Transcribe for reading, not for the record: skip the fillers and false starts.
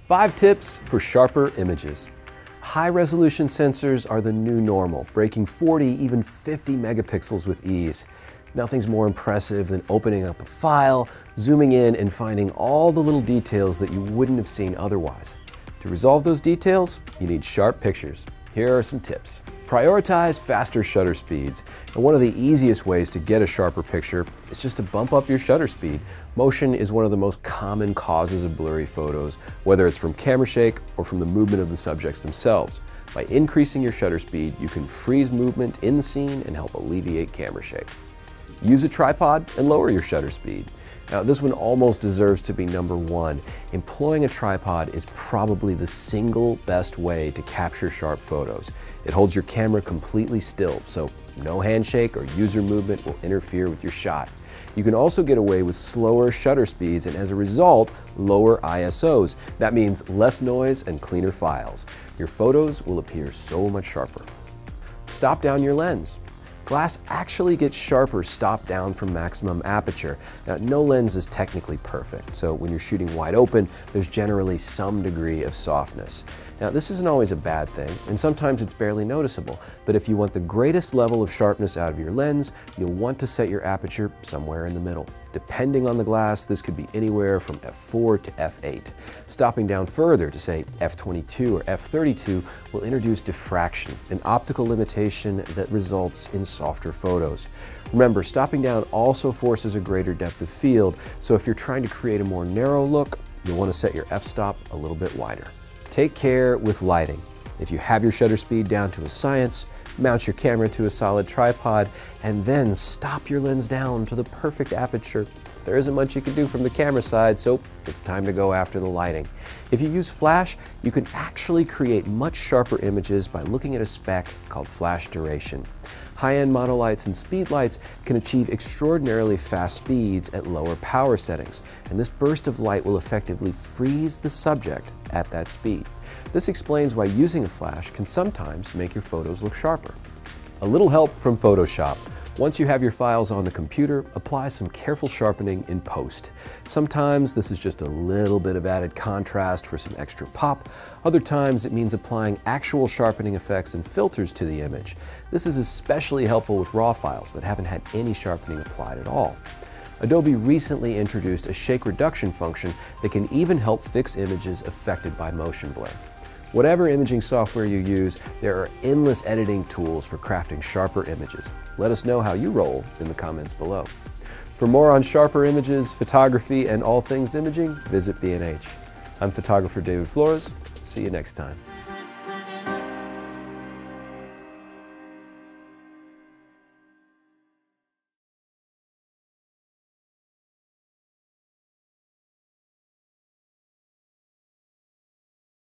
5 tips for sharper images. High-resolution sensors are the new normal, breaking 40, even 50 megapixels with ease. Nothing's more impressive than opening up a file, zooming in, and finding all the little details that you wouldn't have seen otherwise. To resolve those details, you need sharp pictures. Here are some tips. Prioritize faster shutter speeds. And one of the easiest ways to get a sharper picture is just to bump up your shutter speed. Motion is one of the most common causes of blurry photos, whether it's from camera shake or from the movement of the subjects themselves. By increasing your shutter speed, you can freeze movement in the scene and help alleviate camera shake. Use a tripod and lower your shutter speed. Now, this one almost deserves to be number one. Employing a tripod is probably the single best way to capture sharp photos. It holds your camera completely still, so no handshake or user movement will interfere with your shot. You can also get away with slower shutter speeds and, as a result, lower ISOs. That means less noise and cleaner files. Your photos will appear so much sharper. Stop down your lens. Glass actually gets sharper stopped down from maximum aperture. Now, no lens is technically perfect, so when you're shooting wide open, there's generally some degree of softness. Now, this isn't always a bad thing, and sometimes it's barely noticeable, but if you want the greatest level of sharpness out of your lens, you'll want to set your aperture somewhere in the middle. Depending on the glass, this could be anywhere from f4 to f8. Stopping down further to, say, f22 or f32 will introduce diffraction, an optical limitation that results in softer photos. Remember, stopping down also forces a greater depth of field, so if you're trying to create a more narrow look, you'll want to set your f-stop a little bit wider. Take care with lighting. If you have your shutter speed down to a science, mount your camera to a solid tripod, and then stop your lens down to the perfect aperture. There isn't much you can do from the camera side, so it's time to go after the lighting. If you use flash, you can actually create much sharper images by looking at a spec called flash duration. High-end monolights and speedlights can achieve extraordinarily fast speeds at lower power settings, and this burst of light will effectively freeze the subject at that speed. This explains why using a flash can sometimes make your photos look sharper. A little help from Photoshop. Once you have your files on the computer, apply some careful sharpening in post. Sometimes this is just a little bit of added contrast for some extra pop. Other times it means applying actual sharpening effects and filters to the image. This is especially helpful with RAW files that haven't had any sharpening applied at all. Adobe recently introduced a shake reduction function that can even help fix images affected by motion blur. Whatever imaging software you use, there are endless editing tools for crafting sharper images. Let us know how you roll in the comments below. For more on sharper images, photography, and all things imaging, visit B&H. I'm photographer David Flores. See you next time.